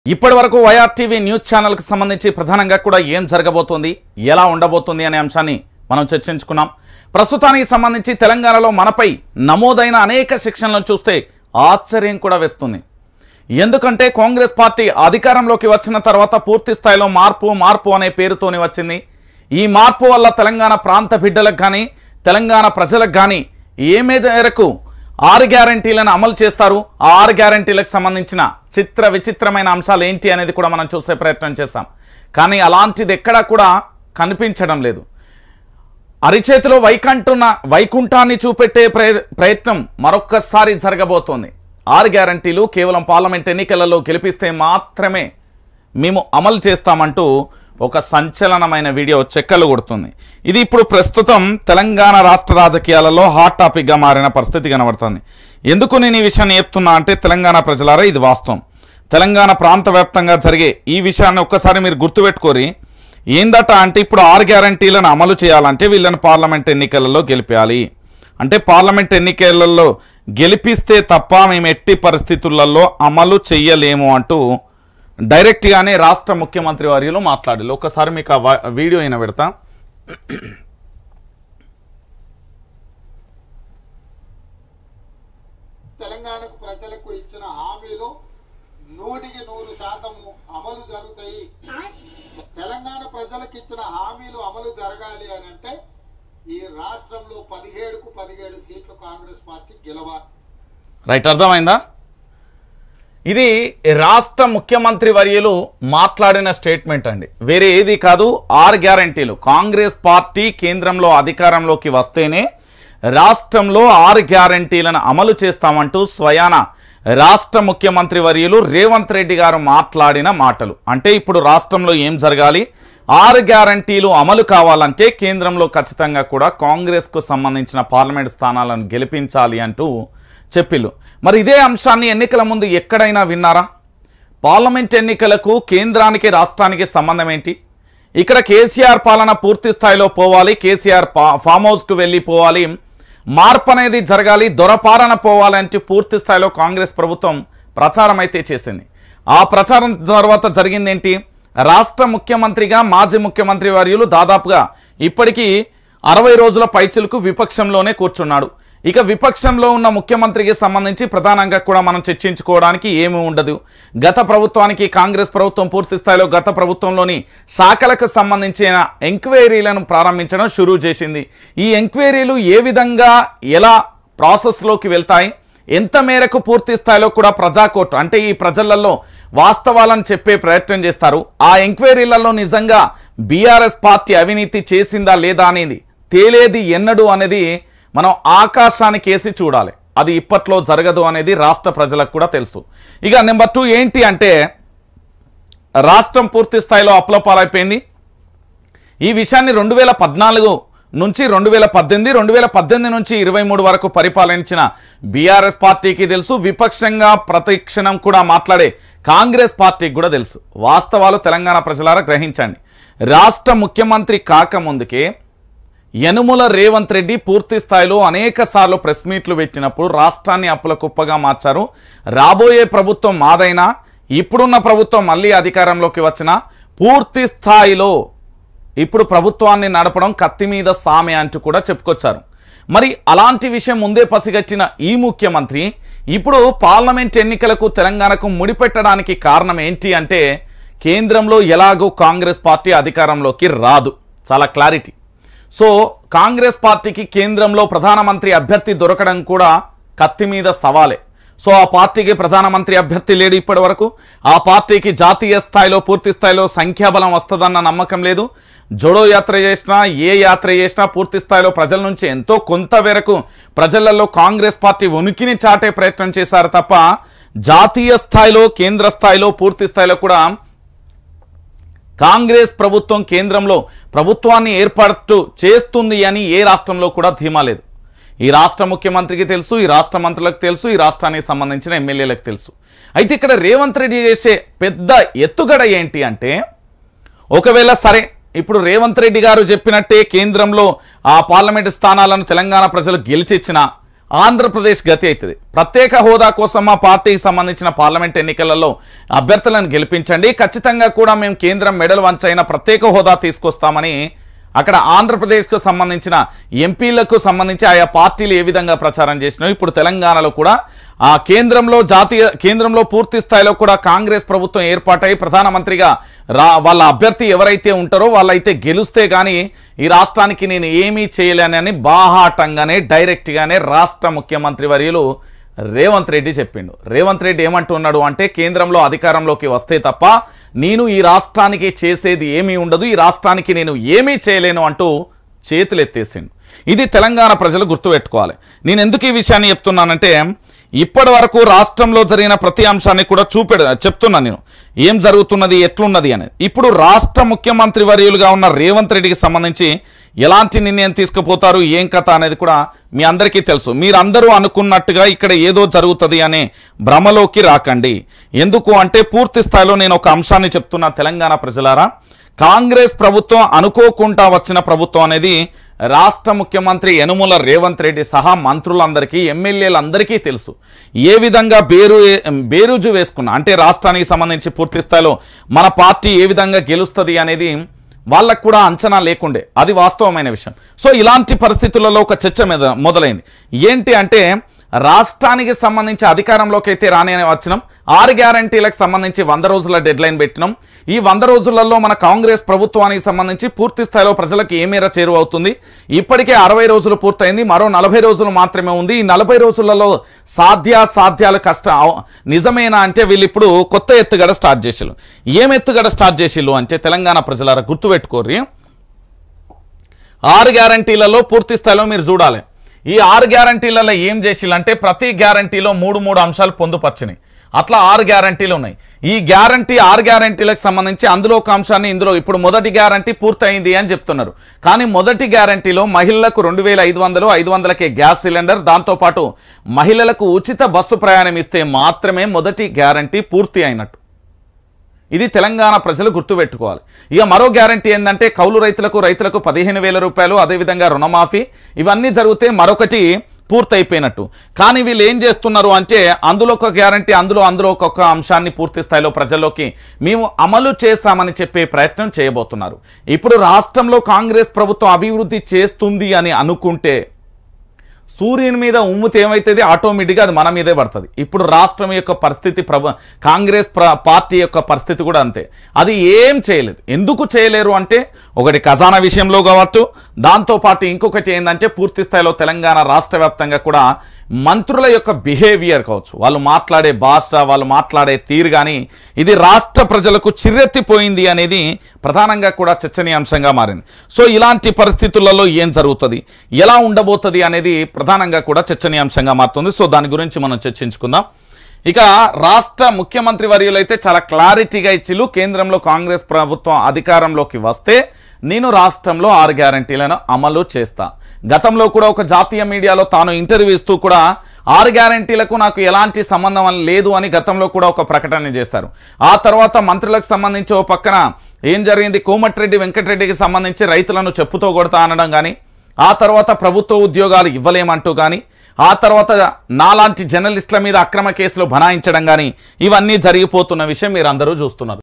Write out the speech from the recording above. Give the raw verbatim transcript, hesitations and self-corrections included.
ఇప్పటి వరకు YR TV news channel కి సంబంధించి ప్రధానంగా కూడా ఏం జరగబోతోంది ఎలా ఉండబోతోంది అనే అంశాన్ని మనం చర్చించుకున్నాం। ప్రస్తుతానికి సంబంధించి తెలంగాణలో మనపై నమోదైన అనేక సెక్షన్లను చూస్తే ఆశ్చర్యం కూడా వేస్తుంది। ఎందుకంటే కాంగ్రెస్ పార్టీ అధికారంలోకి వచ్చిన తర్వాత పూర్తి స్థాయిలో మార్పు మార్పు అనే పేరుతోనే వచ్చింది। ఈ మార్పు వల్ల తెలంగాణ ప్రాంత బిడ్డలకు కానీ తెలంగాణ ప్రజలకు కానీ ఏ మేరకు ఆరు గ్యారెంటీలను అమలు చేస్తారు, ఆ ఆరు గ్యారెంటీలకు సంబంధించిన చిత్ర విచిత్రమైన అంశాలు ఏంటి అనేది కూడా మనం చూసే ప్రయత్నం చేశాం। కానీ అలాంటిది ఎక్కడా కూడా కనిపించడం లేదు। అరిచేతిలో వైకుంఠున్న వైకుంఠాన్ని చూపెట్టే ప్రయత్నం మరొక్కసారి జరగబోతోంది। ఆరు గ్యారెంటీలు కేవలం పార్లమెంట్ ఎన్నికలలో గెలిపిస్తే మాత్రమే మేము అమలు చేస్తామంటూ ఒక సంచలనమైన వీడియో చెక్కలు కొడుతుంది। ఇది ఇప్పుడు ప్రస్తుతం తెలంగాణ రాష్ట్ర రాజకీయాలలో హాట్ టాపిక్గా మారిన పరిస్థితి కనబడుతుంది। ఎందుకు నేను ఈ విషయాన్ని చెప్తున్నా అంటే తెలంగాణ ప్రజలారా ఇది వాస్తవం। తెలంగాణ ప్రాంత వ్యాప్తంగా జరిగే ఈ విషయాన్ని ఒక్కసారి మీరు గుర్తుపెట్టుకోరి। ఏందట అంటే ఇప్పుడు ఆరు గ్యారెంటీలను అమలు చేయాలంటే వీళ్ళని పార్లమెంట్ ఎన్నికలలో గెలిపించాలి, అంటే పార్లమెంట్ ఎన్నికలలో గెలిపిస్తే తప్ప మేము ఎట్టి పరిస్థితులలో అమలు చెయ్యలేము అంటూ డైరెక్ట్గానే రాష్ట్ర ముఖ్యమంత్రి వర్యులు మాట్లాడారు। ఒకసారి మీకు ఆ వీడియో అయినా పెడతా। తెలంగాణకు ప్రజలకు ఇచ్చిన హామీలు నూటికి నూరు శాతం అమలు జరుగుతాయి। తెలంగాణ ప్రజలకు ఇచ్చిన హామీలు అమలు జరగాలి అని అంటే ఈ రాష్ట్రంలో పదిహేడుకు పదిహేడు సీట్లు కాంగ్రెస్ పార్టీ గెలవాలి। రైట్, అర్థమైందా? ఇది రాష్ట్ర ముఖ్యమంత్రి వర్యులు మాట్లాడిన స్టేట్మెంట్ అండి, వేరే ఏది కాదు। ఆరు గ్యారెంటీలు కాంగ్రెస్ పార్టీ కేంద్రంలో అధికారంలోకి వస్తేనే రాష్ట్రంలో ఆరు గ్యారెంటీలను అమలు చేస్తామంటూ స్వయాన రాష్ట్ర ముఖ్యమంత్రి వర్యులు రేవంత్ రెడ్డి గారు మాట్లాడిన మాటలు। అంటే ఇప్పుడు రాష్ట్రంలో ఏం జరగాలి, ఆరు గ్యారెంటీలు అమలు కావాలంటే కేంద్రంలో ఖచ్చితంగా కూడా కాంగ్రెస్కు సంబంధించిన పార్లమెంట్ స్థానాలను గెలిపించాలి అంటూ చెప్పిల్లు। మరి ఇదే అంశాన్ని ఎన్నికల ముందు ఎక్కడైనా విన్నారా? పార్లమెంట్ ఎన్నికలకు కేంద్రానికి రాష్ట్రానికి సంబంధం ఏంటి? ఇక్కడ కేసీఆర్ పాలన పూర్తి స్థాయిలో పోవాలి, కేసీఆర్ ఫామ్ హౌస్కు వెళ్ళిపోవాలి, మార్పు అనేది జరగాలి, దొరపాలన పోవాలి అంటే పూర్తి స్థాయిలో కాంగ్రెస్ ప్రభుత్వం ప్రచారం అయితే చేసింది। ఆ ప్రచారం తర్వాత జరిగింది ఏంటి? రాష్ట్ర ముఖ్యమంత్రిగా మాజీ ముఖ్యమంత్రి వర్యులు దాదాపుగా ఇప్పటికీ అరవై రోజుల పైచిలకు విపక్షంలోనే కూర్చున్నాడు। ఇక విపక్షంలో ఉన్న ముఖ్యమంత్రికి సంబంధించి ప్రధానంగా కూడా మనం చర్చించుకోవడానికి ఏమీ ఉండదు। గత ప్రభుత్వానికి కాంగ్రెస్ ప్రభుత్వం పూర్తి స్థాయిలో గత ప్రభుత్వంలోని శాఖలకు సంబంధించిన ఎంక్వైరీలను ప్రారంభించడం షురూ చేసింది। ఈ ఎంక్వైరీలు ఏ విధంగా ఎలా ప్రాసెస్లోకి వెళ్తాయి, ఎంత మేరకు పూర్తి స్థాయిలో కూడా ప్రజాకోర్టు అంటే ఈ ప్రజలలో వాస్తవాలను చెప్పే ప్రయత్నం చేస్తారు। ఆ ఎంక్వైరీలలో నిజంగా బీఆర్ఎస్ పార్టీ అవినీతి చేసిందా లేదా అనేది తేలేది ఎన్నడు అనేది మనం ఆకాశానికి వేసి చూడాలి। అది ఇప్పట్లో జరగదు అనేది రాష్ట్ర ప్రజలకు కూడా తెలుసు। ఇక నెంబర్ టూ ఏంటి అంటే రాష్ట్రం పూర్తి స్థాయిలో అప్లపాలైపోయింది। ఈ విషయాన్ని రెండు వేల పద్నాలుగు నుంచి రెండు వేల పద్దెనిమిది రెండు వేల పద్దెనిమిది నుంచి ఇరవై మూడు వరకు పరిపాలించిన బీఆర్ఎస్ పార్టీకి తెలుసు, విపక్షంగా ప్రతిక్షణం కూడా మాట్లాడే కాంగ్రెస్ పార్టీకి కూడా తెలుసు। వాస్తవాలు తెలంగాణ ప్రజలారా గ్రహించండి। రాష్ట్ర ముఖ్యమంత్రి కాకముందుకే యనుమల రేవంత్ రెడ్డి పూర్తి స్థాయిలో అనేక సార్లు ప్రెస్ మీట్లు పెట్టినప్పుడు రాష్ట్రాన్ని అప్పుల కుప్పగా మార్చారు। రాబోయే ప్రభుత్వం మాదైనా ఇప్పుడున్న ప్రభుత్వం మళ్ళీ అధికారంలోకి వచ్చిన పూర్తి స్థాయిలో ఇప్పుడు ప్రభుత్వాన్ని నడపడం కత్తి మీద సామె అంటూ కూడా చెప్పుకొచ్చారు। మరి అలాంటి విషయం ముందే పసిగట్టిన ఈ ముఖ్యమంత్రి ఇప్పుడు పార్లమెంట్ ఎన్నికలకు తెలంగాణకు ముడిపెట్టడానికి కారణం ఏంటి అంటే కేంద్రంలో ఎలాగో కాంగ్రెస్ పార్టీ అధికారంలోకి రాదు, చాలా క్లారిటీ। సో కాంగ్రెస్ పార్టీకి కేంద్రంలో ప్రధానమంత్రి అభ్యర్థి దొరకడం కూడా కత్తి మీద సవాలే। సో ఆ పార్టీకి ప్రధానమంత్రి అభ్యర్థి లేడు ఇప్పటి వరకు, ఆ పార్టీకి జాతీయ స్థాయిలో పూర్తి స్థాయిలో సంఖ్యాబలం వస్తుందన్న నమ్మకం లేదు। జోడో యాత్ర చేసినా ఏ యాత్ర చేసినా పూర్తి స్థాయిలో ప్రజల నుంచి ఎంతో కొంత వరకు ప్రజలలో కాంగ్రెస్ పార్టీ ఉనికిని చాటే ప్రయత్నం చేశారు తప్ప జాతీయ స్థాయిలో కేంద్ర స్థాయిలో పూర్తి స్థాయిలో కూడా కాంగ్రెస్ ప్రభుత్వం కేంద్రంలో ప్రభుత్వాన్ని ఏర్పాటు చేస్తుంది అని ఏ రాష్ట్రంలో కూడా ధీమా లేదు। ఈ రాష్ట్ర ముఖ్యమంత్రికి తెలుసు, ఈ రాష్ట్ర మంత్రులకు తెలుసు, ఈ రాష్ట్రానికి సంబంధించిన ఎమ్మెల్యేలకు తెలుసు। అయితే ఇక్కడ రేవంత్ రెడ్డి చేసే పెద్ద ఎత్తుగడ ఏంటి అంటే ఒకవేళ సరే ఇప్పుడు రేవంత్ రెడ్డి గారు చెప్పినట్టే కేంద్రంలో ఆ పార్లమెంటు స్థానాలను తెలంగాణ ప్రజలు గెలిచిచ్చిన ఆంధ్రప్రదేశ్ గతి అవుతుంది. ప్రత్యేక హోదా కోసం మా పార్టీకి సంబంధించిన పార్లమెంట్ ఎన్నికలలో అభ్యర్థులను గెలిపించండి, ఖచ్చితంగా కూడా మేము కేంద్రం మెడల్ వంచైన ప్రత్యేక హోదా తీసుకొస్తామని అక్కడ ఆంధ్రప్రదేశ్కు సంబంధించిన ఎంపీలకు సంబంధించి ఆయా పార్టీలు ఏ విధంగా ప్రచారం చేసినాయి. ఇప్పుడు తెలంగాణలో కూడా ఆ కేంద్రంలో జాతీయ కేంద్రంలో పూర్తి స్థాయిలో కూడా కాంగ్రెస్ ప్రభుత్వం ఏర్పాటై ప్రధానమంత్రిగా రా వాళ్ళ అభ్యర్థి ఎవరైతే ఉంటారో వాళ్ళైతే గెలుస్తే కానీ ఈ రాష్ట్రానికి నేను ఏమీ చేయలేనని బాహాటంగానే డైరెక్ట్గానే రాష్ట్ర ముఖ్యమంత్రి వర్యులు రేవంత్ రెడ్డి చెప్పిండు. రేవంత్ రెడ్డి ఏమంటున్నాడు అంటే కేంద్రంలో అధికారంలోకి వస్తే తప్ప నేను ఈ రాష్ట్రానికి చేసేది ఏమీ ఉండదు, ఈ రాష్ట్రానికి నేను ఏమీ చేయలేను అంటూ చేతులు ఎత్తేసిండు. ఇది తెలంగాణ ప్రజలు గుర్తుపెట్టుకోవాలి. నేను ఎందుకు ఈ విషయాన్ని చెప్తున్నానంటే ఇప్పటి వరకు రాష్ట్రంలో జరిగిన ప్రతి అంశాన్ని కూడా చూపెడ చెప్తున్నాను నేను ఏం జరుగుతున్నది ఎట్లున్నది అనేది. ఇప్పుడు రాష్ట్ర ముఖ్యమంత్రి వర్యులుగా ఉన్న రేవంత్ రెడ్డికి సంబంధించి ఎలాంటి నిర్ణయం తీసుకుపోతారు ఏం కథ అనేది కూడా మీ అందరికీ తెలుసు. మీరందరూ అనుకున్నట్టుగా ఇక్కడ ఏదో జరుగుతుంది అనే భ్రమలోకి రాకండి. ఎందుకు అంటే పూర్తి స్థాయిలో నేను ఒక అంశాన్ని చెప్తున్నా తెలంగాణ ప్రజలారా, కాంగ్రెస్ ప్రభుత్వం అనుకోకుండా వచ్చిన ప్రభుత్వం అనేది రాష్ట్ర ముఖ్యమంత్రి యనుమల రేవంత్ రెడ్డి సహా మంత్రులందరికీ ఎమ్మెల్యేలందరికీ తెలుసు. ఏ విధంగా బేరు బేరుజు వేసుకున్నా అంటే రాష్ట్రానికి సంబంధించి పూర్తి స్థాయిలో మన పార్టీ ఏ విధంగా గెలుస్తుంది అనేది వాళ్ళకు కూడా అంచనా లేకుండే, అది వాస్తవమైన విషయం. సో ఇలాంటి పరిస్థితులలో ఒక చర్చ మీద మొదలైంది. ఏంటి అంటే రాష్ట్రానికి సంబంధించి అధికారంలోకి అయితే రాని వచ్చినాం, ఆరు గ్యారంటీలకు సంబంధించి వంద రోజుల డెడ్ లైన్ పెట్టినాం. ఈ వంద రోజులలో మన కాంగ్రెస్ ప్రభుత్వానికి సంబంధించి పూర్తి స్థాయిలో ప్రజలకు ఏ మేర చేరువవుతుంది, ఇప్పటికే అరవై రోజులు పూర్తయింది, మరో నలభై రోజులు మాత్రమే ఉంది. ఈ నలభై రోజులలో సాధ్యాసాధ్యాలు కష్ట నిజమేనా అంటే వీళ్ళు ఇప్పుడు కొత్త ఎత్తుగడ స్టార్ట్ చేసిళ్ళు. ఏం ఎత్తుగడ స్టార్ట్ చేసిళ్ళు అంటే తెలంగాణ ప్రజలారా గుర్తుపెట్టుకోర్రి, ఆరు గ్యారంటీలలో పూర్తి స్థాయిలో మీరు చూడాలి. ఈ ఆరు గ్యారంటీలలో ఏం చేసిల్లంటే ప్రతి గ్యారంటీలో మూడు మూడు అంశాలు పొందుపరిచినాయి. అట్లా ఆరు గ్యారంటీలు ఉన్నాయి. ఈ గ్యారంటీ ఆరు గ్యారంటీలకు సంబంధించి అందులో ఒక అంశాన్ని ఇందులో ఇప్పుడు మొదటి గ్యారంటీ పూర్తయింది అని చెప్తున్నారు. కానీ మొదటి గ్యారంటీలో మహిళలకు రెండు వేల ఐదు వందలు ఐదు వందలకే గ్యాస్ సిలిండర్, దాంతోపాటు మహిళలకు ఉచిత బస్సు ప్రయాణం ఇస్తే మాత్రమే మొదటి గ్యారంటీ పూర్తి అయినట్టు. ఇది తెలంగాణ ప్రజలు గుర్తుపెట్టుకోవాలి. ఇక మరో గ్యారంటీ ఏంటంటే కౌలు రైతులకు రైతులకు పదిహేను వేల రూపాయలు, అదేవిధంగా రుణమాఫీ, ఇవన్నీ జరిగితే మరొకటి పూర్తయిపోయినట్టు. కానీ వీళ్ళు ఏం చేస్తున్నారు అంటే అందులో ఒక గ్యారంటీ అందులో అందులో ఒక్కొక్క అంశాన్ని పూర్తి స్థాయిలో ప్రజల్లోకి మేము అమలు చేస్తామని చెప్పే ప్రయత్నం చేయబోతున్నారు. ఇప్పుడు రాష్ట్రంలో కాంగ్రెస్ ప్రభుత్వం అభివృద్ధి చేస్తుంది అని అనుకుంటే సూర్యుని మీద ఉమ్ముతే ఏమవుతుంది, ఆటోమేటిక్గా అది మన మీదే పడుతుంది. ఇప్పుడు రాష్ట్రం యొక్క పరిస్థితి ప్రభు కాంగ్రెస్ పార్టీ యొక్క పరిస్థితి కూడా అంతే. అది ఏం చేయలేదు. ఎందుకు చేయలేరు అంటే ఒకటి ఖజానా విషయంలో కావచ్చు, దాంతోపాటు ఇంకొకటి ఏంటంటే పూర్తి స్థాయిలో తెలంగాణ రాష్ట్ర వ్యాప్తంగా కూడా మంత్రుల యొక్క బిహేవియర్ కావచ్చు, వాళ్ళు మాట్లాడే భాష, వాళ్ళు మాట్లాడే తీరు కానీ ఇది రాష్ట్ర ప్రజలకు చిర్రెత్తిపోయింది అనేది ప్రధానంగా కూడా చర్చనీయాంశంగా మారింది. సో ఇలాంటి పరిస్థితులలో ఏం జరుగుతుంది, ఎలా ఉండబోతుంది అనేది ప్రధానంగా కూడా చర్చనీయాంశంగా మారుతుంది. సో దాని గురించి మనం చర్చించుకుందాం. ఇక రాష్ట్ర ముఖ్యమంత్రి వర్యులైతే చాలా క్లారిటీగా ఇచ్చిలు, కేంద్రంలో కాంగ్రెస్ ప్రభుత్వం అధికారంలోకి వస్తే నేను రాష్ట్రంలో ఆరు గ్యారంటీలను అమలు చేస్తా. గతంలో కూడా ఒక జాతీయ మీడియాలో తాను ఇంటర్వ్యూ ఇస్తూ కూడా ఆరు గ్యారంటీలకు నాకు ఎలాంటి సంబంధం లేదు అని గతంలో కూడా ఒక ప్రకటన చేశారు. ఆ తర్వాత మంత్రులకు సంబంధించి ఓ పక్కన ఏం జరిగింది, కోమటిరెడ్డి వెంకటరెడ్డికి సంబంధించి రైతులను చెప్పుతో కొడతా అనడం కానీ, ఆ తర్వాత ప్రభుత్వ ఉద్యోగాలు ఇవ్వలేమంటూ కానీ, ఆ తర్వాత నాలాంటి జర్నలిస్టుల మీద అక్రమ కేసులు బనాయించడం కానీ ఇవన్నీ జరిగిపోతున్న విషయం మీరు అందరూ చూస్తున్నారు.